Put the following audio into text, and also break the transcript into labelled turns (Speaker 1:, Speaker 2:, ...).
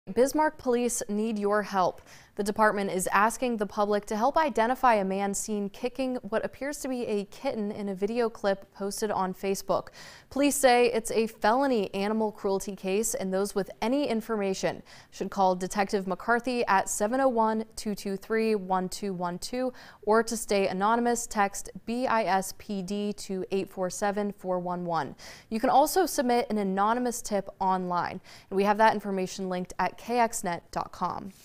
Speaker 1: Bismarck police need your help. The department is asking the public to help identify a man seen kicking what appears to be a kitten in a video clip posted on Facebook. Police say it's a felony animal cruelty case, and those with any information should call Detective McCarthy at 701-223-1212, or to stay anonymous, text BISPD to 847-411. You can also submit an anonymous tip online, and we have that information linked at kxnet.com.